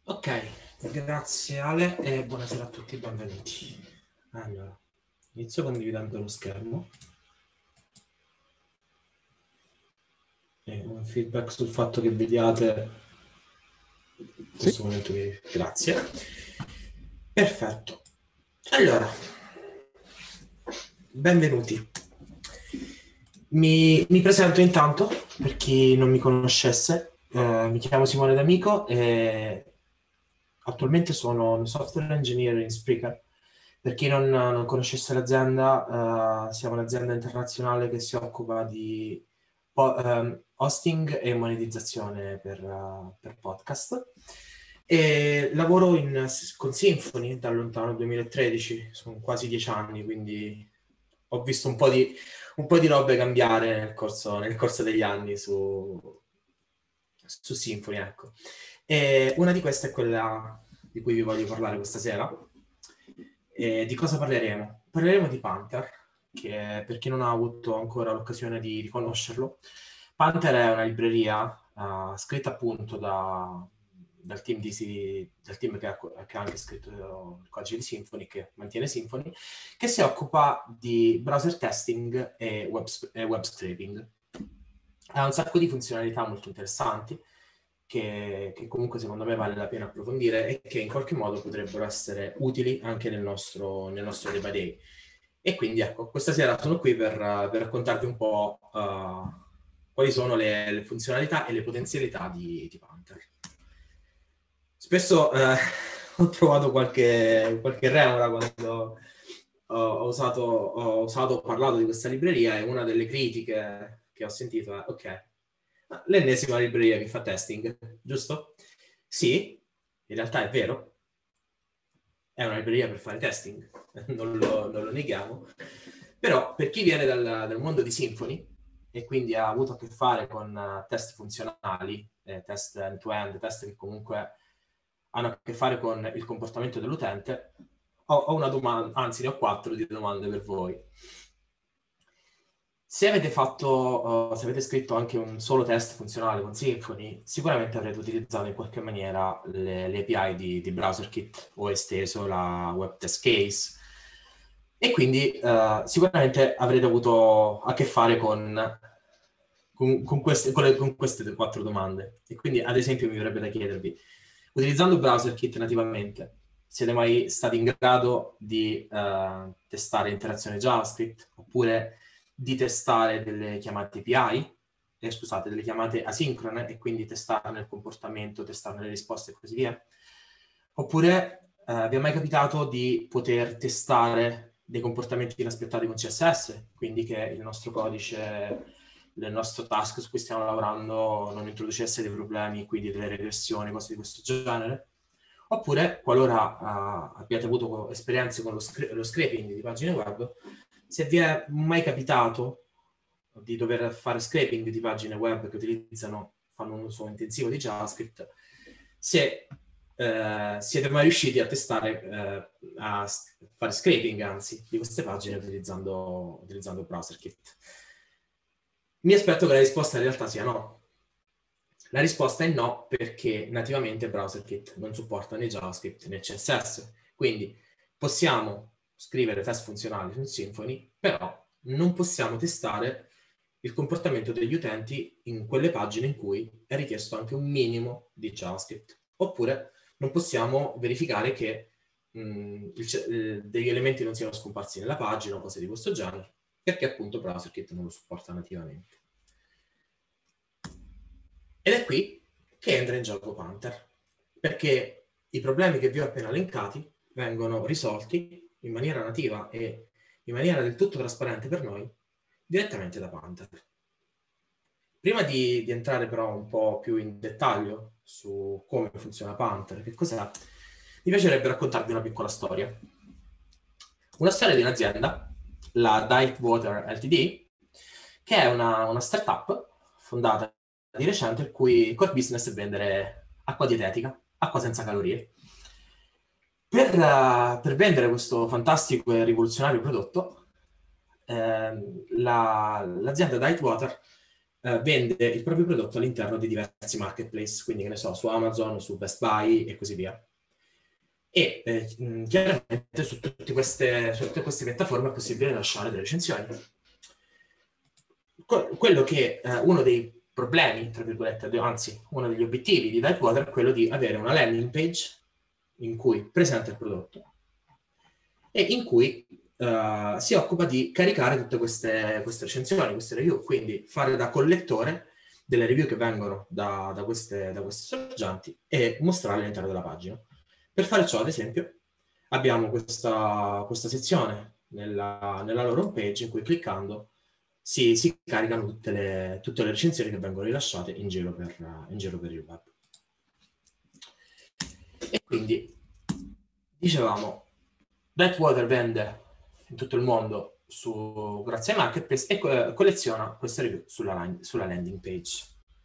Ok, grazie Ale e buonasera a tutti, benvenuti. Allora, inizio condividendo lo schermo. E un feedback sul fatto che vediate in questo momento. Grazie. Perfetto. Allora, benvenuti. Mi presento intanto, per chi non mi conoscesse. Mi chiamo Simone D'Amico e attualmente sono un software engineer in Spreaker. Per chi non conoscesse l'azienda, siamo un'azienda internazionale che si occupa di hosting e monetizzazione per podcast. E lavoro con Symfony dal lontano 2013, sono quasi 10 anni, quindi ho visto un po' di robe cambiare nel corso degli anni su Symfony, ecco. E una di queste è quella di cui vi voglio parlare questa sera. E di cosa parleremo? Parleremo di Panther, che per chi non ha avuto ancora l'occasione di conoscerlo, Panther è una libreria scritta appunto dal team che ha anche scritto il codice di Symfony, che mantiene Symfony, che si occupa di browser testing e web scraping. Ha un sacco di funzionalità molto interessanti che comunque secondo me vale la pena approfondire e che in qualche modo potrebbero essere utili anche nel nostro day by day. E quindi ecco, questa sera sono qui per raccontarvi un po' quali sono le funzionalità e le potenzialità di Panther. Spesso ho trovato qualche remora quando ho parlato di questa libreria, e una delle critiche che ho sentito è: ok, l'ennesima libreria che fa testing, giusto? Sì, in realtà è vero, è una libreria per fare testing, non lo neghiamo, però per chi viene dal mondo di Symfony e quindi ha avuto a che fare con test funzionali, test end-to-end, test che comunque hanno a che fare con il comportamento dell'utente, ho una domanda, anzi ne ho 4 di domande per voi. Se avete scritto anche un solo test funzionale con Symfony, sicuramente avrete utilizzato in qualche maniera le API di BrowserKit o esteso la web test case, e quindi sicuramente avrete avuto a che fare con queste 4 domande. E quindi, ad esempio, mi verrebbe da chiedervi: utilizzando BrowserKit nativamente, siete mai stati in grado di testare interazione JavaScript, oppure di testare delle chiamate API, delle chiamate asincrone, e quindi testarne il comportamento, testarne le risposte e così via? Oppure vi è mai capitato di poter testare dei comportamenti inaspettati con CSS, quindi che il nostro codice, il nostro task su cui stiamo lavorando non introducesse dei problemi, quindi delle regressioni, cose di questo genere? Oppure, qualora abbiate avuto esperienze con lo scraping di pagine web, se vi è mai capitato di dover fare scraping di pagine web che fanno un uso intensivo di JavaScript, se siete mai riusciti a testare, a fare scraping, anzi, di queste pagine utilizzando BrowserKit. Mi aspetto che la risposta in realtà sia no. La risposta è no, perché nativamente BrowserKit non supporta né JavaScript né CSS. Quindi possiamo scrivere test funzionali su Symfony, però non possiamo testare il comportamento degli utenti in quelle pagine in cui è richiesto anche un minimo di JavaScript. Oppure non possiamo verificare che degli elementi non siano scomparsi nella pagina o cose di questo genere, perché appunto BrowserKit non lo supporta nativamente. Ed è qui che entra in gioco Panther, perché i problemi che vi ho appena elencati vengono risolti in maniera nativa e in maniera del tutto trasparente per noi direttamente da Panther. Prima di entrare però un po' più in dettaglio su come funziona Panther, che cos'è, mi piacerebbe raccontarvi una piccola storia. Una storia di un'azienda, la Dykewater Ltd, che è una startup fondata di recente, il cui core business è vendere acqua dietetica, acqua senza calorie. Per vendere questo fantastico e rivoluzionario prodotto, l'azienda Dykewater vende il proprio prodotto all'interno di diversi marketplace, quindi che ne so, su Amazon, su Best Buy e così via. E chiaramente su tutte queste piattaforme è possibile lasciare delle recensioni. Quello che uno dei problemi, tra virgolette, anzi uno degli obiettivi di Typewater è quello di avere una landing page in cui presenta il prodotto e in cui si occupa di caricare tutte queste recensioni, queste review, quindi fare da collettore delle review che vengono da queste sorgenti e mostrarle all'interno della pagina. Per fare ciò, ad esempio, abbiamo questa sezione nella loro home page in cui cliccando si caricano tutte le recensioni che vengono rilasciate in giro per il web. E quindi, dicevamo, Typewater vende in tutto il mondo grazie ai marketplace e colleziona queste review sulla landing page.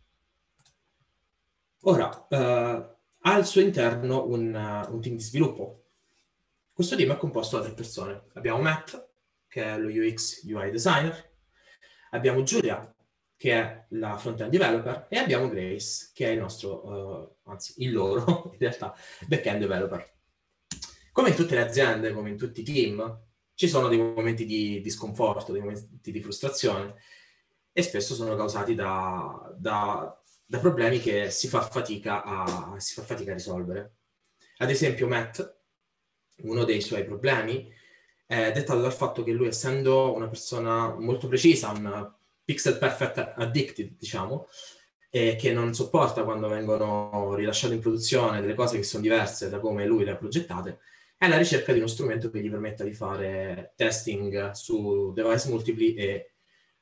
Ora, ha al suo interno un team di sviluppo. Questo team è composto da 3 persone. Abbiamo Matt, che è lo UX UI designer, abbiamo Giulia, che è la front-end developer, e abbiamo Grace, che è il loro, in realtà, back-end developer. Come in tutte le aziende, come in tutti i team, ci sono dei momenti di sconforto, dei momenti di frustrazione, e spesso sono causati da problemi che si fa fatica a risolvere. Ad esempio, Matt, uno dei suoi problemi è dettato dal fatto che lui, essendo una persona molto precisa, un pixel perfect addicted, diciamo, e che non sopporta quando vengono rilasciate in produzione delle cose che sono diverse da come lui le ha progettate, è alla ricerca di uno strumento che gli permetta di fare testing su device multipli e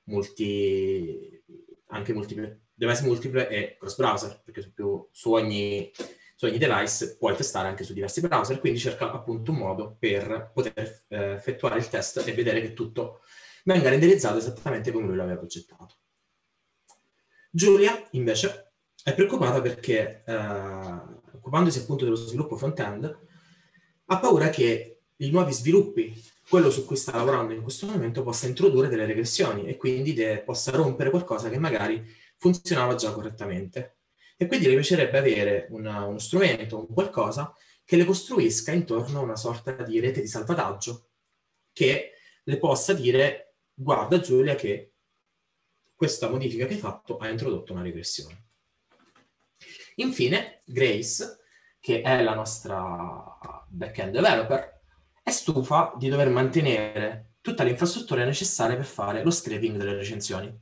device multiple e cross-browser, perché su ogni device puoi testare anche su diversi browser, quindi cerca appunto un modo per poter effettuare il test e vedere che tutto venga renderizzato esattamente come lui l'aveva progettato. Giulia, invece, è preoccupata perché, occupandosi appunto dello sviluppo front-end, ha paura che i nuovi sviluppi, quello su cui sta lavorando in questo momento, possa introdurre delle regressioni e quindi possa rompere qualcosa che magari funzionava già correttamente. E quindi le piacerebbe avere uno strumento, un qualcosa che le costruisca intorno a una sorta di rete di salvataggio che le possa dire: guarda Giulia che questa modifica che hai fatto ha introdotto una regressione. Infine, Grace, che è la nostra back-end developer, è stufa di dover mantenere tutta l'infrastruttura necessaria per fare lo scraping delle recensioni.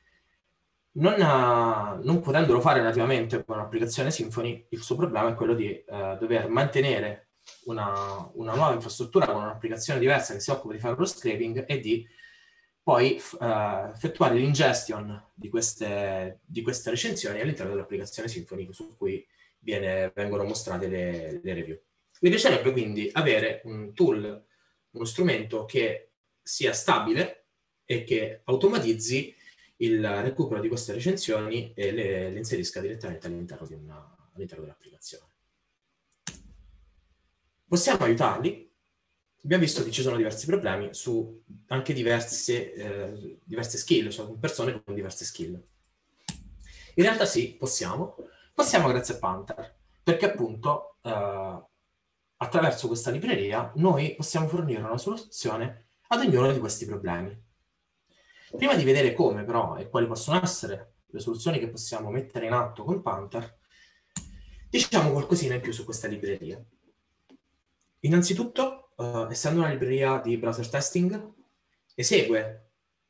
Non potendolo fare nativamente con un'applicazione Symfony, il suo problema è quello di dover mantenere una nuova infrastruttura con un'applicazione diversa che si occupa di fare lo scraping e di poi effettuare l'ingestion di queste recensioni all'interno dell'applicazione Symfony su cui vengono mostrate le review. Mi piacerebbe quindi avere un tool, uno strumento che sia stabile e che automatizzi il recupero di queste recensioni e le inserisca direttamente all'interno dell'applicazione. Possiamo aiutarli. Abbiamo visto che ci sono diversi problemi su anche diverse skill, cioè persone con diverse skill. In realtà sì, possiamo grazie a Panther, perché appunto attraverso questa libreria noi possiamo fornire una soluzione ad ognuno di questi problemi. Prima di vedere come però e quali possono essere le soluzioni che possiamo mettere in atto con Panther, diciamo qualcosina in più su questa libreria. Innanzitutto, essendo una libreria di browser testing, esegue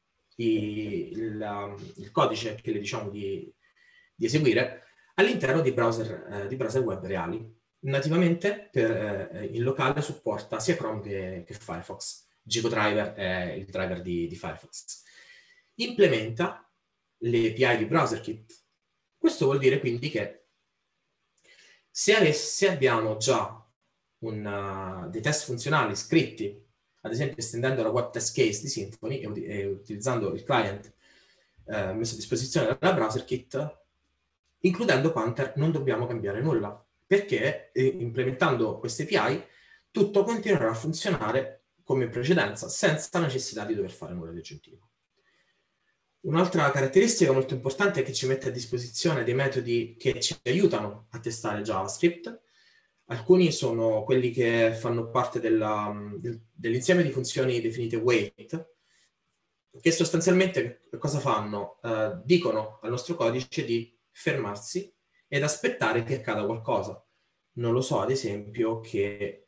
il codice che le diciamo di eseguire all'interno di browser web reali. Nativamente in locale supporta sia Chrome che Firefox. GeoDriver è il driver di Firefox. Implementa le API di BrowserKit. Questo vuol dire quindi che se abbiamo già dei test funzionali scritti, ad esempio estendendo la web test case di Symfony e utilizzando il client messo a disposizione dalla BrowserKit, includendo Panther non dobbiamo cambiare nulla, perché implementando queste API tutto continuerà a funzionare come in precedenza, senza necessità di dover fare nulla di aggiuntivo. Un'altra caratteristica molto importante è che ci mette a disposizione dei metodi che ci aiutano a testare JavaScript. Alcuni sono quelli che fanno parte dell'insieme di funzioni definite wait, che sostanzialmente cosa fanno? Dicono al nostro codice di fermarsi ed aspettare che accada qualcosa. Non lo so, ad esempio, che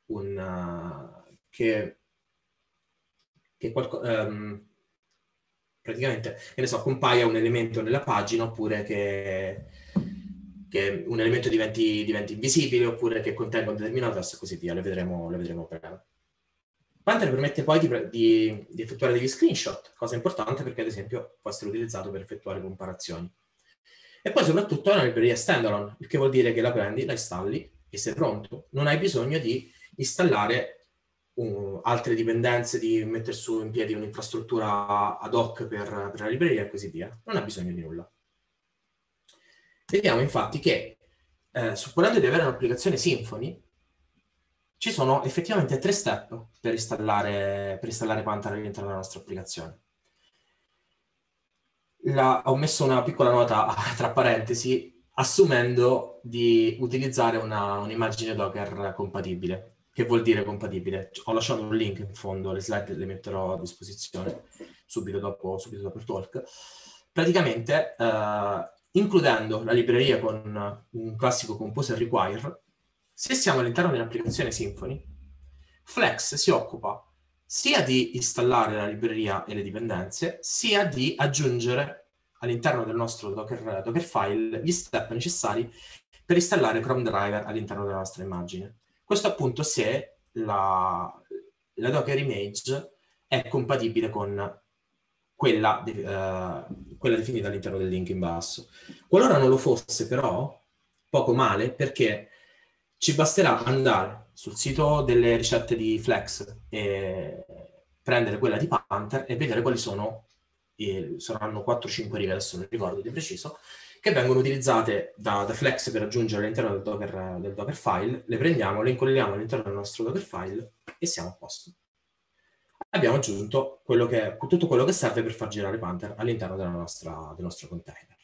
praticamente, che ne so, compaia un elemento nella pagina, oppure che un elemento diventi invisibile, oppure che contenga un determinato testo e così via. Le vedremo a breve. Panther permette poi di effettuare degli screenshot, cosa importante perché ad esempio può essere utilizzato per effettuare comparazioni. E poi soprattutto è una libreria standalone, il che vuol dire che la prendi, la installi e sei pronto. Non hai bisogno di installare altre dipendenze, di mettere su in piedi un'infrastruttura ad hoc per la libreria e così via. Non ha bisogno di nulla. Vediamo infatti che, supponendo di avere un'applicazione Symfony, ci sono effettivamente 3 step per installare Panther all'interno della nostra applicazione. Ho messo una piccola nota tra parentesi, assumendo di utilizzare un'immagine Docker compatibile. Che vuol dire compatibile? Ho lasciato un link in fondo, le slide le metterò a disposizione subito dopo il talk. Praticamente, includendo la libreria con un classico composer require, se siamo all'interno di un'applicazione Symfony, Flex si occupa sia di installare la libreria e le dipendenze, sia di aggiungere all'interno del nostro Docker file gli step necessari per installare Chrome Driver all'interno della nostra immagine. Questo appunto se la Docker image è compatibile con quella definita all'interno del link in basso. Qualora non lo fosse, però, poco male, perché ci basterà andare sul sito delle ricette di Flex e prendere quella di Panther e vedere quali sono, saranno 4-5 righe, adesso non ricordo di preciso, che vengono utilizzate da Flex per aggiungere all'interno del Docker file. Le prendiamo, le incolliamo all'interno del nostro Docker file e siamo a posto. Abbiamo aggiunto tutto quello che serve per far girare Panther all'interno del nostro container.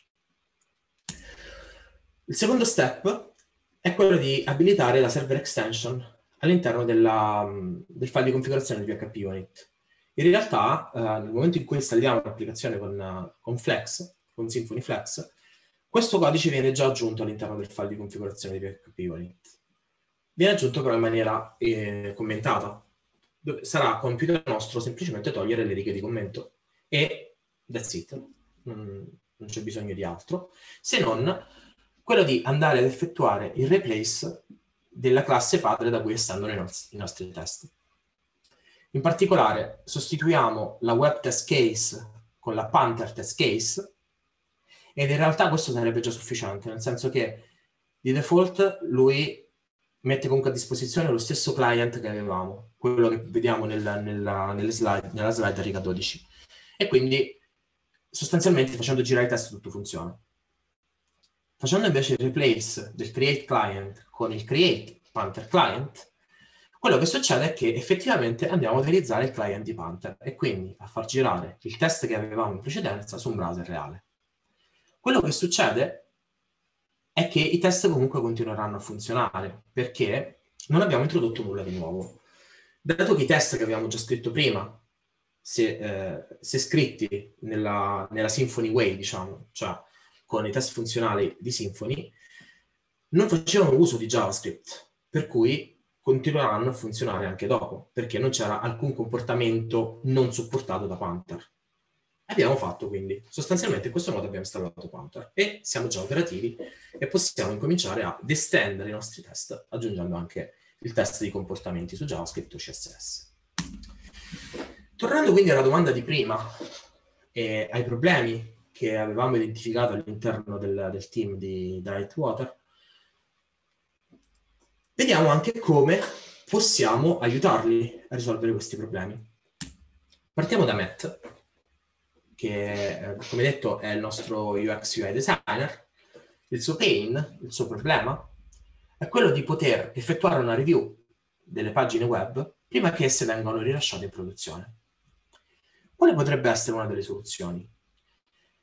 Il secondo step è quello di abilitare la server extension all'interno del file di configurazione di PHP Unit. In realtà, nel momento in cui installiamo l'applicazione con Flex, con Symfony Flex, questo codice viene già aggiunto all'interno del file di configurazione di PHP Unit. Viene aggiunto però in maniera commentata. Sarà compito nostro semplicemente togliere le righe di commento e that's it. Non c'è bisogno di altro, se non quello di andare ad effettuare il replace della classe padre da cui estendono i nostri test. In particolare sostituiamo la web test case con la Panther test case, ed in realtà questo sarebbe già sufficiente, nel senso che di default lui mette comunque a disposizione lo stesso client che avevamo, quello che vediamo nella slide a riga 12. E quindi sostanzialmente facendo girare i test tutto funziona. Facendo invece il replace del create client con il create Panther client, quello che succede è che effettivamente andiamo a utilizzare il client di Panther e quindi a far girare il test che avevamo in precedenza su un browser reale. Quello che succede è che i test comunque continueranno a funzionare, perché non abbiamo introdotto nulla di nuovo. Dato che i test che avevamo già scritto prima, se scritti nella Symfony Way, diciamo, cioè con i test funzionali di Symfony, non facevano uso di JavaScript, per cui continueranno a funzionare anche dopo, perché non c'era alcun comportamento non supportato da Panther. Abbiamo fatto quindi, sostanzialmente in questo modo abbiamo installato Panther e siamo già operativi e possiamo incominciare ad estendere i nostri test, aggiungendo anche il test di comportamenti su JavaScript o CSS. Tornando quindi alla domanda di prima e ai problemi che avevamo identificato all'interno del team di Dightwater, vediamo anche come possiamo aiutarli a risolvere questi problemi. Partiamo da Matt, che come detto è il nostro UX UI designer. Il suo pain, il suo problema, è quello di poter effettuare una review delle pagine web prima che esse vengano rilasciate in produzione. Quale potrebbe essere una delle soluzioni?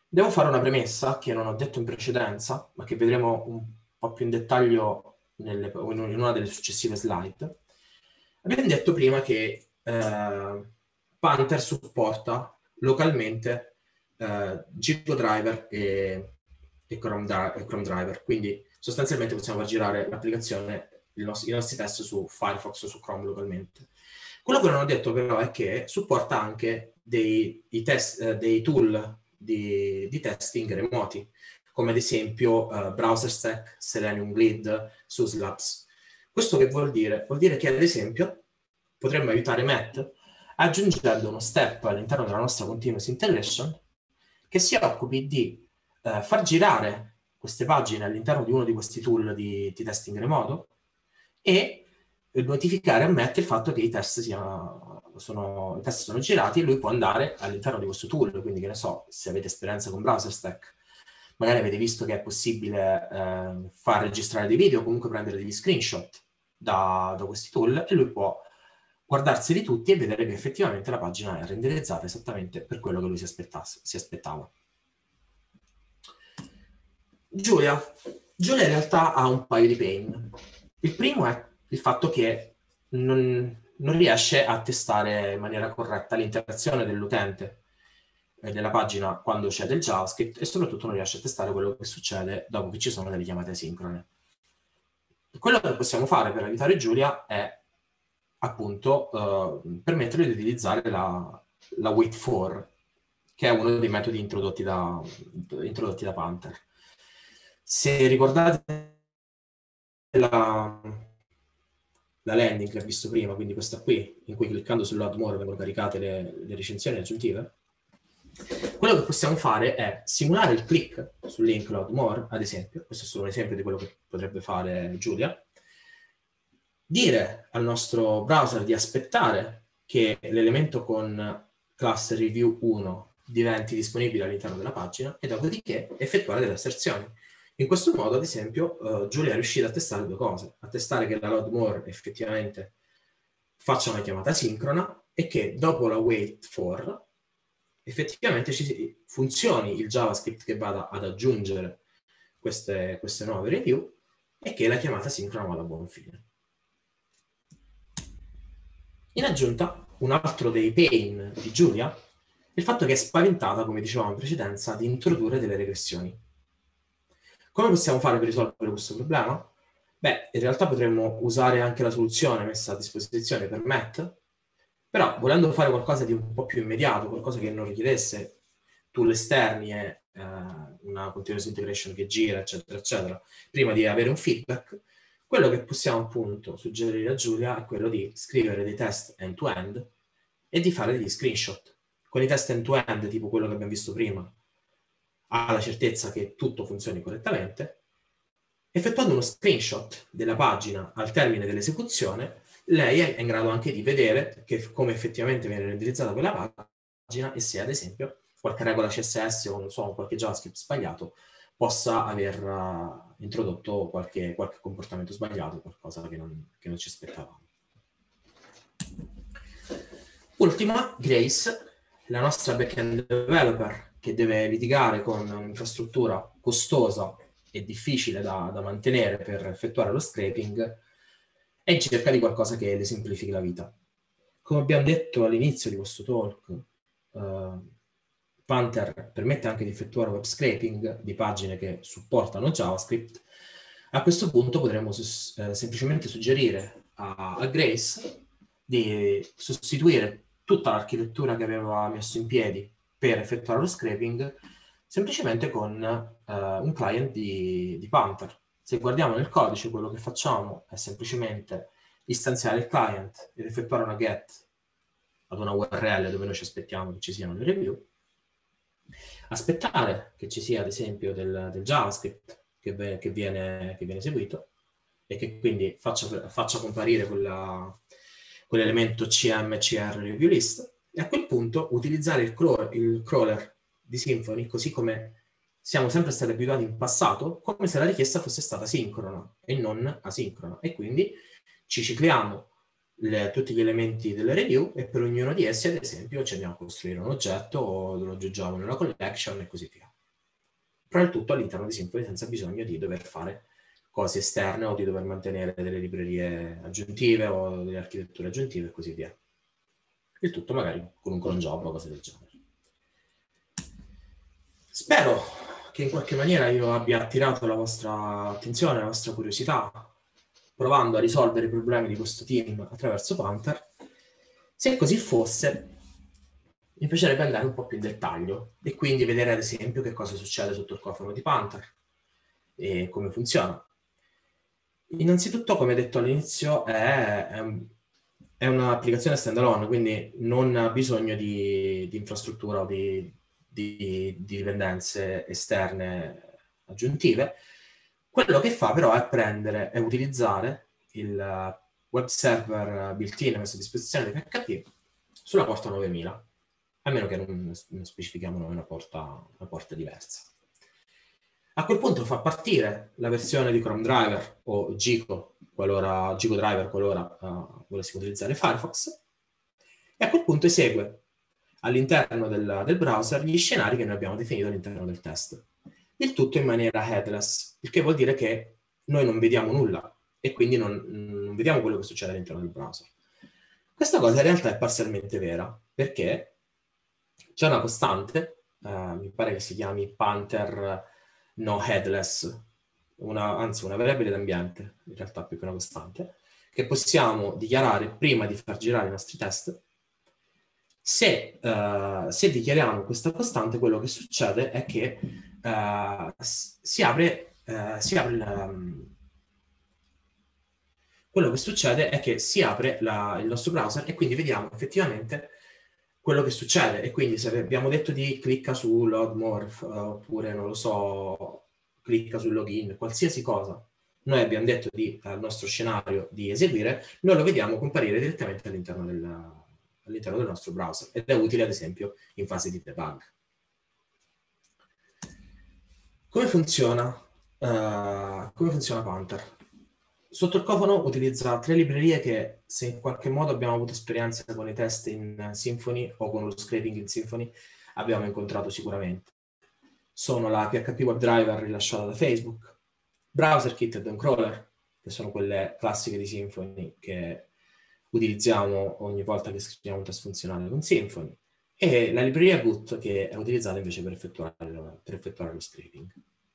Devo fare una premessa che non ho detto in precedenza, ma che vedremo un po' più in dettaglio in una delle successive slide. Abbiamo detto prima che Panther supporta localmente GPO e Chrome Driver, quindi sostanzialmente possiamo far girare l'applicazione, i nostri test su Firefox o su Chrome localmente. Quello che non ho detto però è che supporta anche dei tool di testing remoti, come ad esempio BrowserStack, Selenium Grid, SUSE-Labs. Questo che vuol dire? Vuol dire che ad esempio potremmo aiutare Matt aggiungendo uno step all'interno della nostra continuous integration che si occupi di far girare queste pagine all'interno di uno di questi tool di testing remoto e notificare a Matt il fatto che i test sono girati e lui può andare all'interno di questo tool. Quindi, che ne so, se avete esperienza con BrowserStack, magari avete visto che è possibile far registrare dei video o comunque prendere degli screenshot da questi tool e lui può guardarseli tutti e vedere che effettivamente la pagina è renderizzata esattamente per quello che lui si aspettava. Giulia in realtà ha un paio di pain. Il primo è il fatto che non riesce a testare in maniera corretta l'interazione dell'utente della pagina quando c'è del JavaScript e soprattutto non riesce a testare quello che succede dopo che ci sono delle chiamate asincrone. Quello che possiamo fare per aiutare Giulia è appunto permettere di utilizzare la wait for, che è uno dei metodi introdotti da Panther. Se ricordate la landing che ho visto prima, quindi questa qui, in cui cliccando sul Load More vengono caricate le recensioni aggiuntive, quello che possiamo fare è simulare il click sul link Load More, ad esempio, questo è solo un esempio di quello che potrebbe fare Giulia, dire al nostro browser di aspettare che l'elemento con class review 1 diventi disponibile all'interno della pagina e dopodiché effettuare delle asserzioni. In questo modo, ad esempio, Giulia è riuscita a testare due cose, a testare che la load more effettivamente faccia una chiamata sincrona e che dopo la wait for effettivamente funzioni il JavaScript che vada ad aggiungere queste nuove review e che la chiamata sincrona vada a buon fine. In aggiunta, un altro dei pain di Giulia è il fatto che è spaventata, come dicevamo in precedenza, di introdurre delle regressioni. Come possiamo fare per risolvere questo problema? Beh, in realtà potremmo usare anche la soluzione messa a disposizione per Matt, però volendo fare qualcosa di un po' più immediato, qualcosa che non richiedesse tool esterni e una continuous integration che gira, eccetera, eccetera, prima di avere un feedback, quello che possiamo appunto suggerire a Giulia è quello di scrivere dei test end-to-end e di fare degli screenshot. Con i test end-to-end, tipo quello che abbiamo visto prima, ha la certezza che tutto funzioni correttamente. Effettuando uno screenshot della pagina al termine dell'esecuzione, lei è in grado anche di vedere come effettivamente viene renderizzata quella pagina e se, ad esempio, qualche regola CSS o non so, qualche JavaScript sbagliato possa aver introdotto qualche comportamento sbagliato, qualcosa che non ci aspettavamo. Ultima, Grace, la nostra backend developer che deve litigare con un'infrastruttura costosa e difficile da mantenere per effettuare lo scraping, è in cerca di qualcosa che le semplifichi la vita. Come abbiamo detto all'inizio di questo talk, Panther permette anche di effettuare web scraping di pagine che supportano JavaScript. A questo punto potremmo semplicemente suggerire a Grace di sostituire tutta l'architettura che aveva messo in piedi per effettuare lo scraping semplicemente con un client di Panther. Se guardiamo nel codice, quello che facciamo è semplicemente istanziare il client ed effettuare una get ad una URL dove noi ci aspettiamo che ci siano le review, aspettare che ci sia ad esempio del JavaScript che viene eseguito e che quindi faccia comparire quell'elemento CMCR review list e a quel punto utilizzare il crawler di Symfony così come siamo sempre stati abituati in passato, come se la richiesta fosse stata sincrona e non asincrona, e quindi ci cicliamo tutti gli elementi delle review e per ognuno di essi, ad esempio, ci andiamo a costruire un oggetto o lo aggiungiamo nella collection e così via. però il tutto all'interno di Symfony senza bisogno di dover fare cose esterne o di dover mantenere delle librerie aggiuntive o delle architetture aggiuntive e così via. Il tutto magari con un cron job o cose del genere. Spero che in qualche maniera io abbia attirato la vostra attenzione, la vostra curiosità, provando a risolvere i problemi di questo team attraverso Panther. Se così fosse, mi piacerebbe andare un po' più in dettaglio e quindi vedere ad esempio che cosa succede sotto il cofano di Panther e come funziona. Innanzitutto, come detto all'inizio, è un'applicazione standalone, quindi non ha bisogno di infrastruttura o di dipendenze esterne aggiuntive. Quello che fa però è prendere e utilizzare il web server built-in messo a disposizione di PHP sulla porta 9000, a meno che non specifichiamo una porta diversa. A quel punto fa partire la versione di Chrome Driver o Gico Driver qualora volessimo utilizzare Firefox, e a quel punto esegue all'interno del browser gli scenari che noi abbiamo definito all'interno del test. Il tutto in maniera headless, il che vuol dire che noi non vediamo nulla e quindi non vediamo quello che succede all'interno del browser. Questa cosa in realtà è parzialmente vera, perché c'è una costante, mi pare che si chiami Panther no headless, anzi una variabile d'ambiente, in realtà più che una costante, che possiamo dichiarare prima di far girare i nostri test. Se dichiariamo questa costante, quello che succede è che quello che succede è che si apre il nostro browser e quindi vediamo effettivamente quello che succede. E quindi se abbiamo detto di clicca su load more oppure non lo so, clicca sul login, qualsiasi cosa noi abbiamo detto al nostro scenario di eseguire, noi lo vediamo comparire direttamente all'interno del nostro browser, ed è utile ad esempio in fase di debug. Come funziona Panther? Sotto il cofano utilizza 3 librerie che, se in qualche modo abbiamo avuto esperienza con i test in Symfony o con lo scraping in Symfony, abbiamo incontrato sicuramente. Sono la PHP WebDriver rilasciata da Facebook, BrowserKit e DomCrawler, che sono quelle classiche di Symfony che utilizziamo ogni volta che scriviamo un test funzionale con Symfony, e la libreria Boot, che è utilizzata invece per effettuare lo scraping.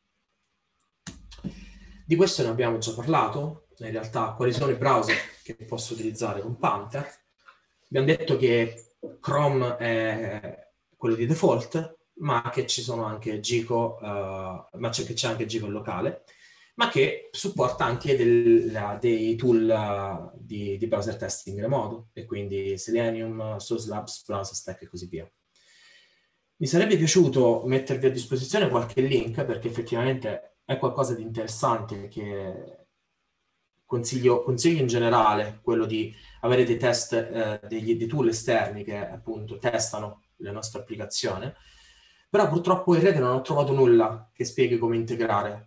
Di questo ne abbiamo già parlato, in realtà quali sono i browser che posso utilizzare con Panther. Abbiamo detto che Chrome è quello di default, ma che ci sono anche Gico, che c'è anche Gico locale, ma che supporta anche dei tool di browser testing remoto, e quindi Selenium, Source Labs, Browser Stack e così via. Mi sarebbe piaciuto mettervi a disposizione qualche link, perché effettivamente è qualcosa di interessante che consiglio in generale, quello di avere dei test, dei tool esterni che appunto testano la nostra applicazione, però purtroppo in rete non ho trovato nulla che spieghi come integrare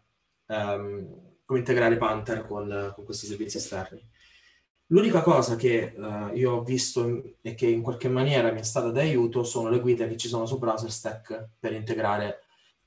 Panther con questi servizi esterni. L'unica cosa che io ho visto e che in qualche maniera mi è stata d'aiuto sono le guide che ci sono su BrowserStack per integrare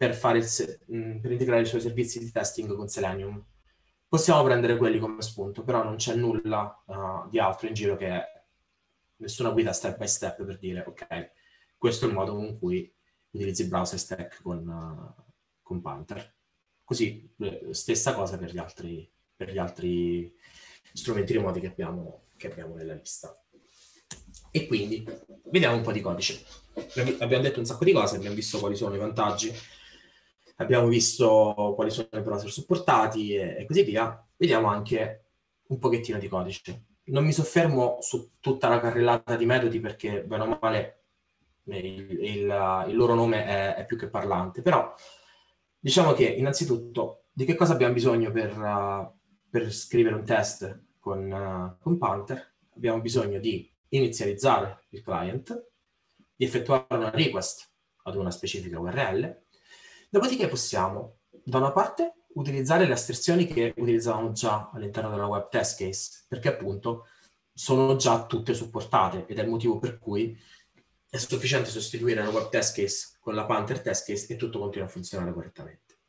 i suoi servizi di testing con Selenium. Possiamo prendere quelli come spunto, però non c'è nulla di altro in giro, nessuna guida step by step per dire ok, questo è il modo con cui utilizzi BrowserStack con Panther. Così, stessa cosa per gli altri strumenti remoti che abbiamo nella lista. E quindi vediamo un po' di codice. Abbiamo detto un sacco di cose, abbiamo visto quali sono i vantaggi, abbiamo visto quali sono i browser supportati e così via. Vediamo anche un pochettino di codice. Non mi soffermo su tutta la carrellata di metodi, perché bene o male il loro nome è più che parlante, però diciamo che innanzitutto di che cosa abbiamo bisogno per scrivere un test con Panther? Abbiamo bisogno di inizializzare il client, di effettuare una request ad una specifica URL, dopodiché possiamo, da una parte, utilizzare le astrazioni che utilizzavamo già all'interno della web test case, perché appunto sono già tutte supportate, ed è il motivo per cui è sufficiente sostituire la web test case con la Panther test case e tutto continua a funzionare correttamente.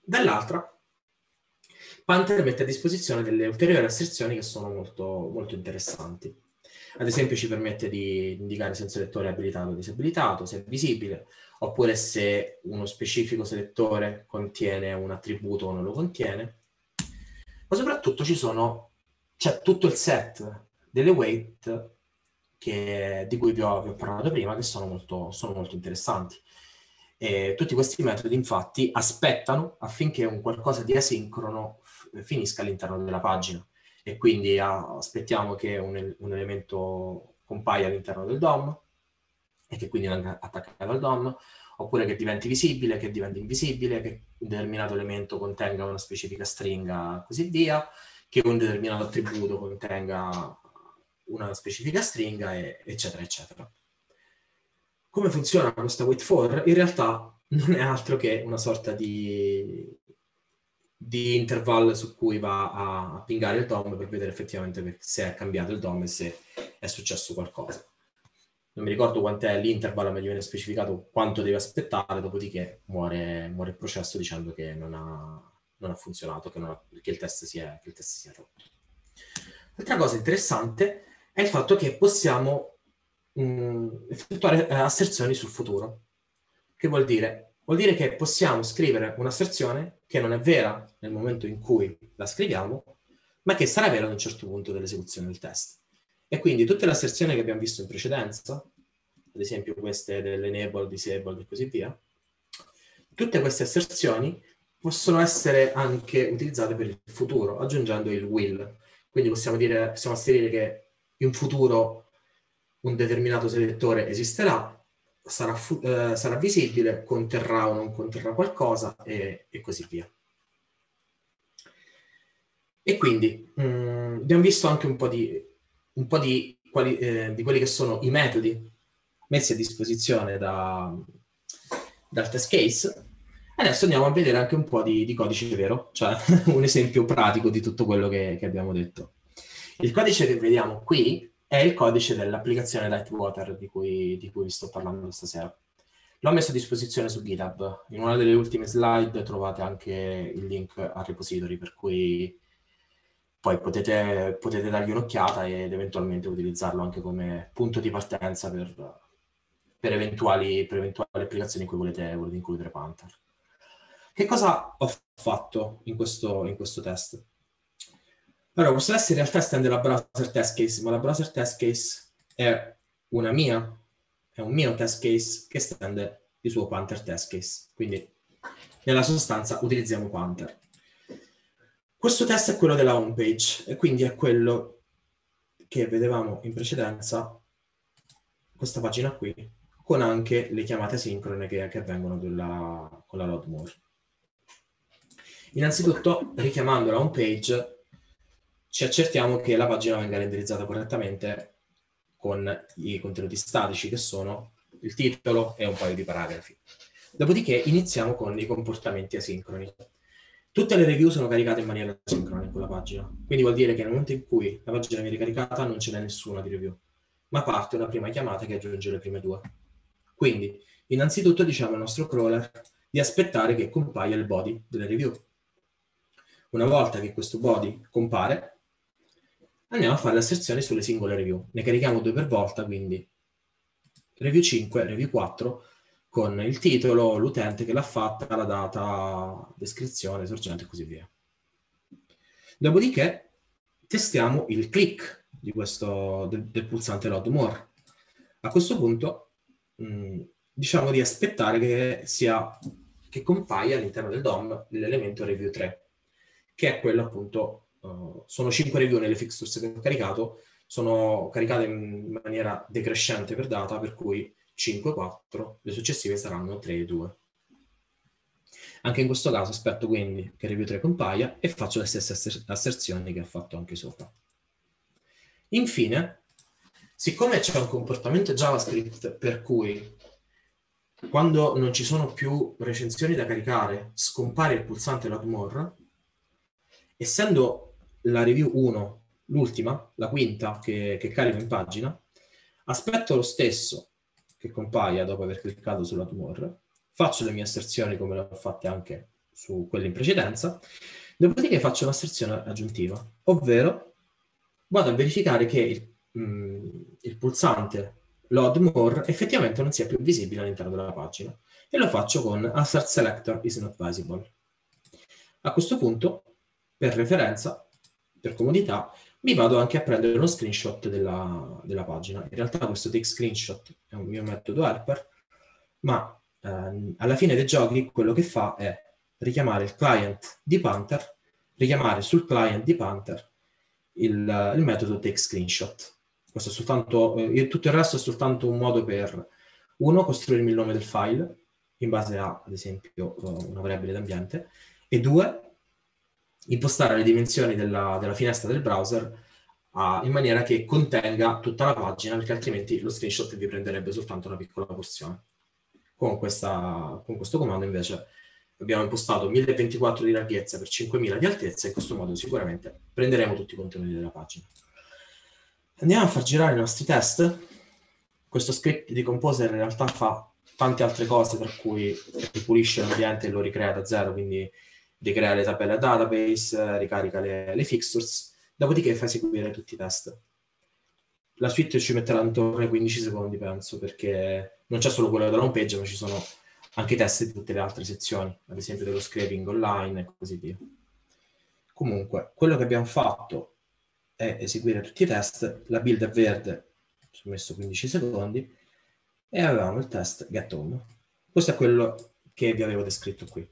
Dall'altra, Panther mette a disposizione delle ulteriori asserzioni che sono molto, molto interessanti. Ad esempio ci permette di indicare se un selettore è abilitato o disabilitato, se è visibile, oppure se uno specifico selettore contiene un attributo o non lo contiene. Ma soprattutto c'è tutto il set delle weight di cui vi ho parlato prima, che sono molto interessanti. E tutti questi metodi, infatti, aspettano affinché un qualcosa di asincrono finisca all'interno della pagina. E quindi aspettiamo che un elemento compaia all'interno del DOM e che quindi venga attaccato al DOM, oppure che diventi visibile, che diventi invisibile, che un determinato elemento contenga una specifica stringa, così via, che un determinato attributo contenga una specifica stringa, eccetera, eccetera. Come funziona questa wait for? In realtà non è altro che una sorta di interval su cui va a pingare il DOM per vedere effettivamente se è cambiato il DOM e se è successo qualcosa. Non mi ricordo quant'è l'interval, ma gli viene specificato quanto deve aspettare, dopodiché muore il processo dicendo che non ha funzionato, che il test si è rotto. Altra cosa interessante è il fatto che possiamo effettuare asserzioni sul futuro. Che vuol dire? Vuol dire che possiamo scrivere un'asserzione che non è vera nel momento in cui la scriviamo, ma che sarà vera ad un certo punto dell'esecuzione del test. E quindi tutte le asserzioni che abbiamo visto in precedenza, ad esempio queste dell'enable, disabled e così via, tutte queste asserzioni possono essere anche utilizzate per il futuro, aggiungendo il will. Quindi possiamo asserire che in futuro un determinato selettore esisterà, sarà visibile, conterrà o non conterrà qualcosa e così via. E quindi abbiamo visto anche un po' di quelli che sono i metodi messi a disposizione dal test case. Adesso andiamo a vedere anche un po' di codice vero, cioè un esempio pratico di tutto quello che abbiamo detto. Il codice che vediamo qui è il codice dell'applicazione Lightwater di cui vi sto parlando stasera. L'ho messo a disposizione su GitHub. In una delle ultime slide trovate anche il link al repository, per cui poi potete dargli un'occhiata ed eventualmente utilizzarlo anche come punto di partenza per eventuali applicazioni in cui volete includere Panther. Che cosa ho fatto in questo test? Allora, questo test in realtà estende la browser test case, ma la browser test case è un mio test case che estende il suo Panther test case. Quindi, nella sostanza, utilizziamo Panther. Questo test è quello della home page e quindi è quello che vedevamo in precedenza, questa pagina qui, con anche le chiamate asincrone che avvengono con la load more. Innanzitutto, richiamando la home page, ci accertiamo che la pagina venga renderizzata correttamente con i contenuti statici, che sono il titolo e un paio di paragrafi. Dopodiché iniziamo con i comportamenti asincroni. Tutte le review sono caricate in maniera asincrona in quella pagina, quindi vuol dire che nel momento in cui la pagina viene caricata non ce n'è nessuna di review, ma parte una prima chiamata che aggiunge le prime due. Quindi, innanzitutto diciamo al nostro crawler di aspettare che compaia il body delle review. Una volta che questo body compare, andiamo a fare le asserzioni sulle singole review. Ne carichiamo 2 per volta, quindi review 5, review 4, con il titolo, l'utente che l'ha fatta, la data, descrizione, sorgente e così via. Dopodiché testiamo il click di del pulsante load more. A questo punto diciamo di aspettare che compaia all'interno del DOM l'elemento review 3, che è quello appunto, sono 5 review nelle fixtures che ho caricato, sono caricate in maniera decrescente per data, per cui 5, 4, le successive saranno 3 e 2. Anche in questo caso aspetto quindi che review 3 compaia e faccio le stesse asserzioni che ho fatto anche sopra. Infine, siccome c'è un comportamento JavaScript per cui quando non ci sono più recensioni da caricare scompare il pulsante load more, essendo la review 1 l'ultima, la quinta che carico in pagina, aspetto lo stesso che compaia dopo aver cliccato sulla load more, faccio le mie asserzioni come le ho fatte anche su quelli in precedenza. Dopodiché faccio un'asserzione aggiuntiva, ovvero vado a verificare che il pulsante load more effettivamente non sia più visibile all'interno della pagina, e lo faccio con assert selector is not visible. A questo punto, per referenza, per comodità, mi vado anche a prendere uno screenshot della pagina. In realtà questo take screenshot è un mio metodo helper, ma alla fine dei giochi quello che fa è richiamare il client di Panther, richiamare sul client di Panther il metodo take screenshot. Questo è soltanto, tutto il resto è soltanto un modo per, uno, costruirmi il nome del file in base a, ad esempio, una variabile d'ambiente, e due, impostare le dimensioni della finestra del browser in maniera che contenga tutta la pagina, perché altrimenti lo screenshot vi prenderebbe soltanto una piccola porzione. Con questo comando invece abbiamo impostato 1024 di larghezza per 5000 di altezza, e in questo modo sicuramente prenderemo tutti i contenuti della pagina. Andiamo a far girare i nostri test. Questo script di Composer in realtà fa tante altre cose, per cui ripulisce l'ambiente e lo ricrea da zero, quindi ricrea le tabelle database, ricarica le fixtures, dopodiché fa eseguire tutti i test. La suite ci metterà intorno ai 15 secondi, penso, perché non c'è solo quello della home page, ma ci sono anche i test di tutte le altre sezioni, ad esempio dello scraping online e così via. Comunque, quello che abbiamo fatto è eseguire tutti i test. La build è verde, ci ho messo 15 secondi, e avevamo il test get home. Questo è quello che vi avevo descritto qui.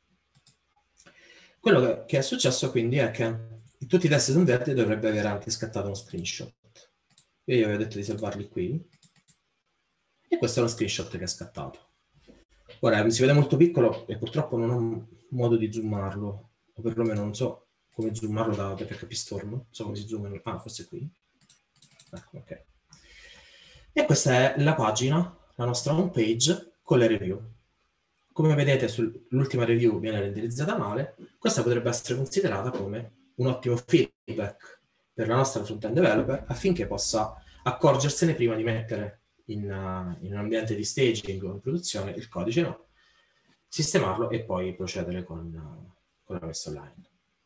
Quello che è successo quindi è che tutti i test sono verdi, dovrebbe aver anche scattato uno screenshot. Io gli avevo detto di salvarli qui, e questo è lo screenshot che è scattato. Ora si vede molto piccolo e purtroppo non ho modo di zoomarlo, o perlomeno non so come zoomarlo da PHP Storm. Non so come si zooma. Ah, forse qui. Ecco, ok. E questa è la pagina, la nostra home page con le review. Come vedete, l'ultima review viene renderizzata male. Questa potrebbe essere considerata come un ottimo feedback per la nostra front-end developer, affinché possa accorgersene prima di mettere in un ambiente di staging o in produzione il codice, no, sistemarlo e poi procedere con la messa online.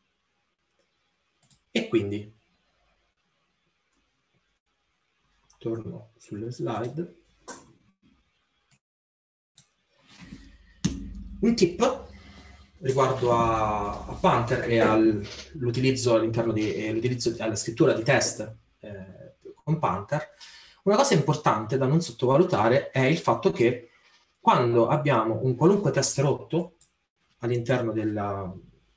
E quindi torno sulle slide. Un tip riguardo a Panther e all'utilizzo all'interno alla scrittura di test con Panther. Una cosa importante da non sottovalutare è il fatto che quando abbiamo un qualunque test rotto all'interno della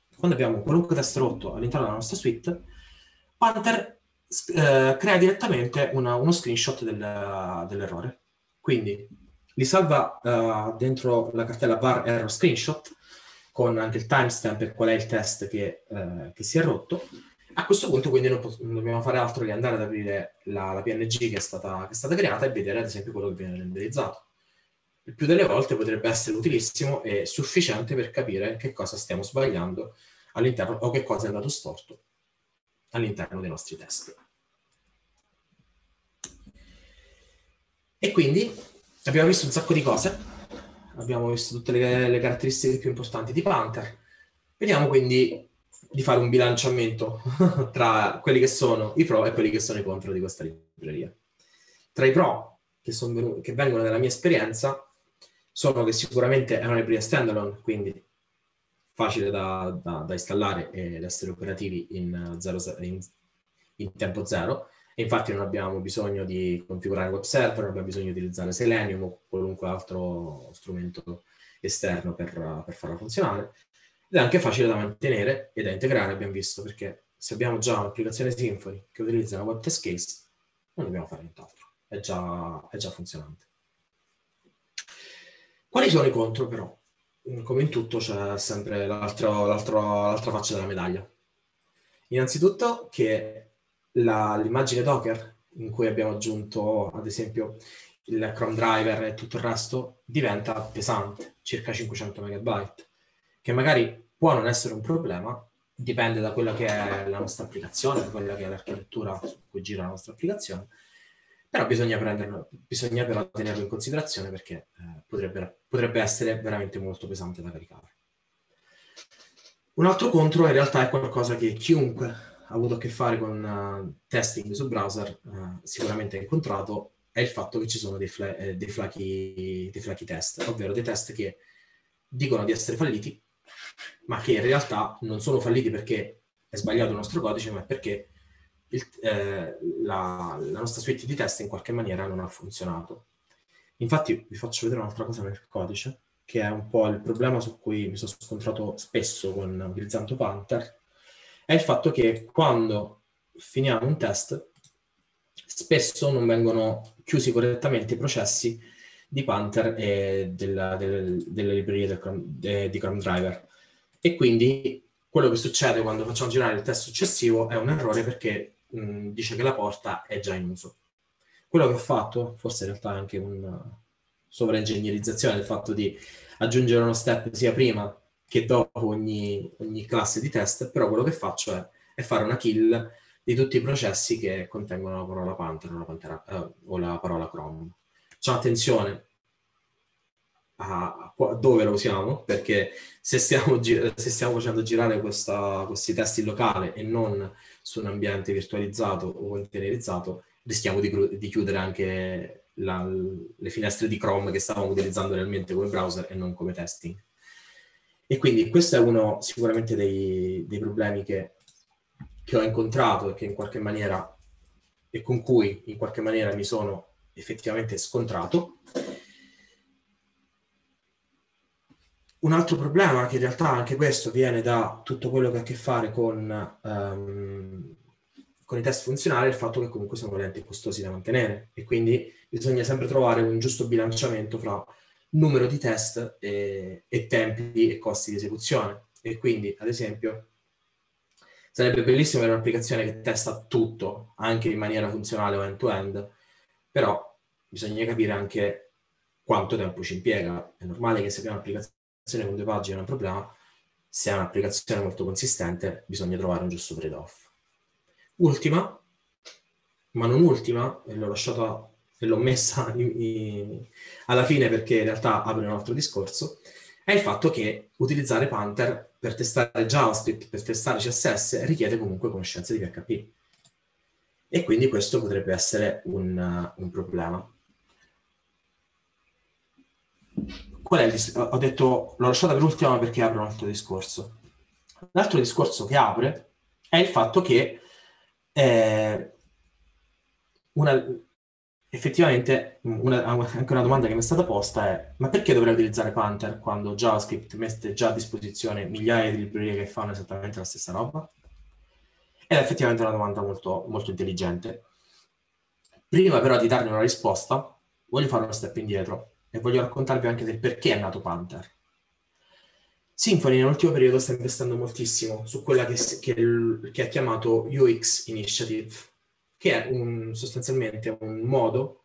nostra suite, Panther crea direttamente uno screenshot dell'errore. Quindi li salva dentro la cartella var error screenshot, con anche il timestamp e qual è il test che si è rotto. A questo punto quindi non dobbiamo fare altro che andare ad aprire la PNG che è stata creata e vedere ad esempio quello che viene renderizzato. Il più delle volte potrebbe essere utilissimo e sufficiente per capire che cosa stiamo sbagliando all'interno, o che cosa è andato storto all'interno dei nostri test. E quindi abbiamo visto un sacco di cose, abbiamo visto tutte le caratteristiche più importanti di Panther. Vediamo quindi di fare un bilanciamento tra quelli che sono i pro e quelli che sono i contro di questa libreria. Tra i pro che vengono dalla mia esperienza sono che sicuramente è una libreria standalone, quindi facile da installare ed essere operativi in tempo zero. E infatti non abbiamo bisogno di configurare web server, non abbiamo bisogno di utilizzare Selenium o qualunque altro strumento esterno per farla funzionare. Ed è anche facile da mantenere e da integrare, abbiamo visto, perché se abbiamo già un'applicazione Symfony che utilizza una web test case, non dobbiamo fare nient'altro, è già funzionante. Quali sono i contro, però? Come in tutto c'è sempre l'altra faccia della medaglia. Innanzitutto che l'immagine Docker, in cui abbiamo aggiunto ad esempio il Chrome driver e tutto il resto, diventa pesante, circa 500 MB, che magari può non essere un problema, dipende da quella che è la nostra applicazione, da quella che è l'architettura su cui gira la nostra applicazione, però bisogna però tenerlo in considerazione, perché potrebbe essere veramente molto pesante da caricare. Un altro contro in realtà è qualcosa che chiunque ha avuto a che fare con testing su browser sicuramente ha incontrato, è il fatto che ci sono dei flaky test, ovvero dei test che dicono di essere falliti, ma che in realtà non sono falliti perché è sbagliato il nostro codice, ma perché la nostra suite di test in qualche maniera non ha funzionato. Infatti vi faccio vedere un'altra cosa nel codice, che è un po' il problema su cui mi sono scontrato spesso utilizzando Panther, è il fatto che quando finiamo un test, spesso non vengono chiusi correttamente i processi di Panther e delle librerie di Chrome Driver. E quindi quello che succede quando facciamo girare il test successivo è un errore perché dice che la porta è già in uso. Quello che ho fatto, forse in realtà è anche una sovraingegnerizzazione del fatto di aggiungere uno step sia prima che dopo ogni classe di test, però quello che faccio è fare una kill di tutti i processi che contengono la parola Panther o la parola Chrome. Facciamo attenzione a dove lo usiamo, perché se stiamo facendo girare questi test in locale e non su un ambiente virtualizzato o containerizzato, rischiamo di chiudere anche le finestre di Chrome che stavamo utilizzando realmente come browser e non come testing. E quindi questo è uno sicuramente dei problemi che ho incontrato e che in qualche maniera e con cui in qualche maniera mi sono effettivamente scontrato. Un altro problema, che in realtà anche questo viene da tutto quello che ha a che fare con i test funzionali, è il fatto che comunque sono lenti e costosi da mantenere e quindi bisogna sempre trovare un giusto bilanciamento fra numero di test e tempi e costi di esecuzione. E quindi, ad esempio, sarebbe bellissimo avere un'applicazione che testa tutto, anche in maniera funzionale o end-to-end, però bisogna capire anche quanto tempo ci impiega. È normale che se abbiamo un'applicazione con 2 pagine è un problema, se è un'applicazione molto consistente bisogna trovare un giusto trade-off. Ultima, ma non ultima, e l'ho messa alla fine perché in realtà apre un altro discorso, è il fatto che utilizzare Panther per testare JavaScript, per testare CSS, richiede comunque conoscenze di PHP. E quindi questo potrebbe essere un problema. Ho detto, l'ho lasciata per ultima perché apre un altro discorso. L'altro discorso che apre è il fatto che effettivamente anche una domanda che mi è stata posta è: ma perché dovrei utilizzare Panther quando JavaScript mette già a disposizione migliaia di librerie che fanno esattamente la stessa roba? Ed è effettivamente una domanda molto, molto intelligente. Prima però di darvi una risposta, voglio fare uno step indietro e voglio raccontarvi anche del perché è nato Panther. Symfony nell'ultimo periodo sta investendo moltissimo su quella che è chiamato UX Initiative, che è sostanzialmente un modo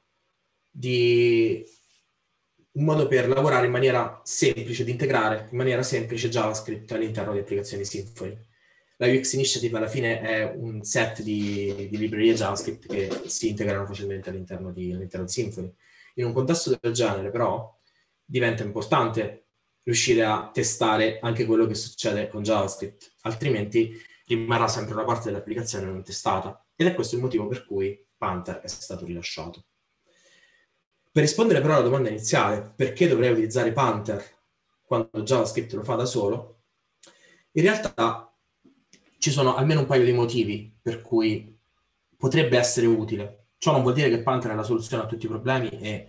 per lavorare in maniera semplice, di integrare in maniera semplice JavaScript all'interno di applicazioni Symfony. La UX Initiative alla fine è un set di librerie JavaScript che si integrano facilmente all'interno di Symfony. In un contesto del genere, però, diventa importante riuscire a testare anche quello che succede con JavaScript, altrimenti rimarrà sempre una parte dell'applicazione non testata. Ed è questo il motivo per cui Panther è stato rilasciato. Per rispondere però alla domanda iniziale, perché dovrei utilizzare Panther quando JavaScript lo fa da solo, in realtà ci sono almeno un paio di motivi per cui potrebbe essere utile. Ciò non vuol dire che Panther è la soluzione a tutti i problemi e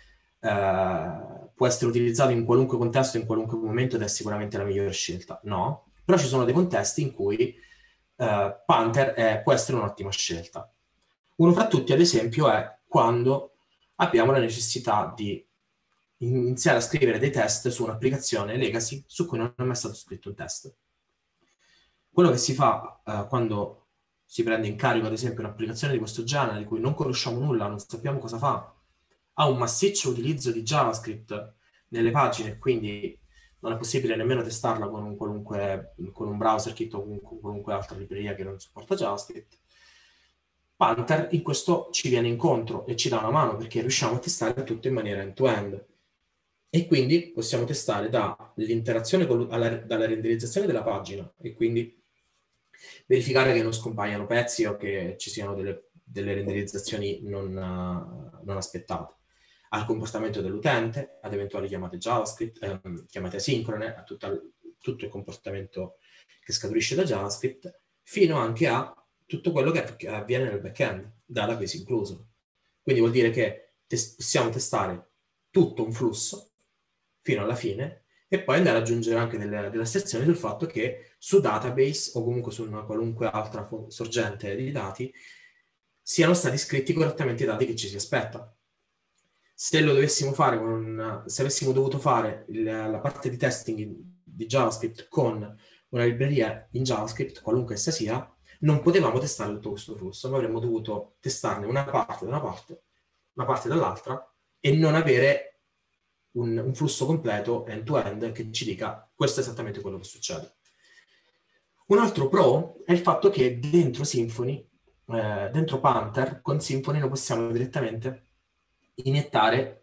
può essere utilizzato in qualunque contesto, in qualunque momento ed è sicuramente la migliore scelta. No, però ci sono dei contesti in cui Panther può essere un'ottima scelta. Uno fra tutti, ad esempio, è quando abbiamo la necessità di iniziare a scrivere dei test su un'applicazione legacy su cui non è mai stato scritto un test. Quello che si fa quando si prende in carico, ad esempio, un'applicazione di questo genere, di cui non conosciamo nulla, non sappiamo cosa fa, ha un massiccio utilizzo di JavaScript nelle pagine, quindi non è possibile nemmeno testarla con un browser kit o con qualunque altra libreria che non supporta JavaScript. Panther in questo ci viene incontro e ci dà una mano perché riusciamo a testare tutto in maniera end-to-end. E quindi possiamo testare dall'interazione dalla renderizzazione della pagina, e quindi verificare che non scompaiano pezzi o che ci siano delle renderizzazioni non aspettate, al comportamento dell'utente, ad eventuali chiamate JavaScript, chiamate asincrone, a tutto il comportamento che scaturisce da JavaScript, fino anche a tutto quello che avviene nel backend, database incluso. Quindi vuol dire che possiamo testare tutto un flusso fino alla fine e poi andare ad aggiungere anche delle asserzioni sul fatto che su database o comunque su una qualunque altra sorgente di dati siano stati scritti correttamente i dati che ci si aspetta. Se lo dovessimo fare se avessimo dovuto fare la parte di testing di JavaScript con una libreria in JavaScript, qualunque essa sia, non potevamo testare tutto questo flusso, ma avremmo dovuto testarne una parte da una parte dall'altra, e non avere un flusso completo end-to-end che ci dica questo è esattamente quello che succede. Un altro pro è il fatto che dentro Symfony, dentro Panther, con Symfony noi possiamo direttamente iniettare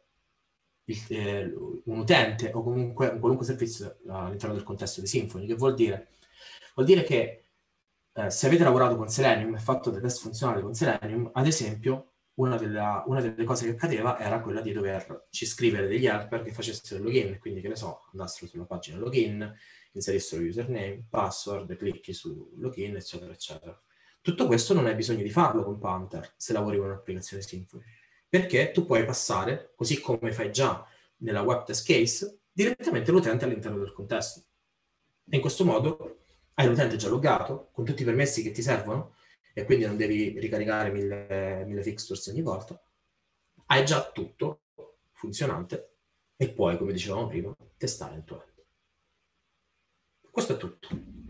un utente o comunque un qualunque servizio all'interno del contesto di Symfony, che vuol dire che se avete lavorato con Selenium e fatto dei test funzionali con Selenium, ad esempio, una delle cose che accadeva era quella di doverci scrivere degli helper che facessero il login, quindi che ne so, andassero sulla pagina login, inserissero username, password, clicchi su login, eccetera, eccetera. Tutto questo non hai bisogno di farlo con Panther se lavori con un'applicazione Symfony, perché tu puoi passare, così come fai già nella web test case, direttamente l'utente all'interno del contesto. E in questo modo hai l'utente già loggato, con tutti i permessi che ti servono, e quindi non devi ricaricare mille fixtures ogni volta. Hai già tutto funzionante e puoi, come dicevamo prima, testare end-to-end. Questo è tutto.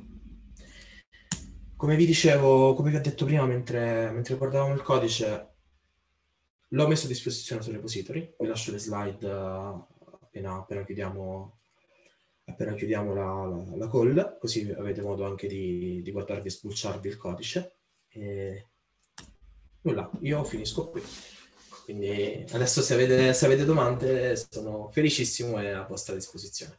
Come vi dicevo, come vi ho detto prima mentre guardavamo il codice, l'ho messo a disposizione sul repository. Vi lascio le slide appena chiudiamo la call, così avete modo anche di guardarvi e spulciarvi il codice. E nulla, io finisco qui. Quindi adesso se avete domande sono felicissimo e a vostra disposizione.